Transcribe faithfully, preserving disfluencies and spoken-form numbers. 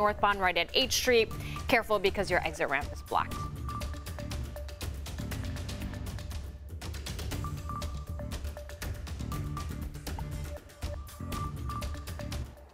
northbound right at H Street. Careful because your exit ramp is blocked.